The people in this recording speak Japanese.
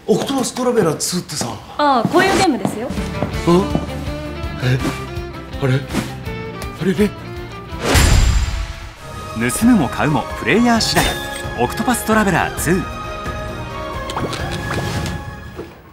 オクトパストラベラー2ってさ。 ああ、こういうゲームですよ。 あれね。 盗むも買うもプレイヤー次第。オクトパストラベラー2。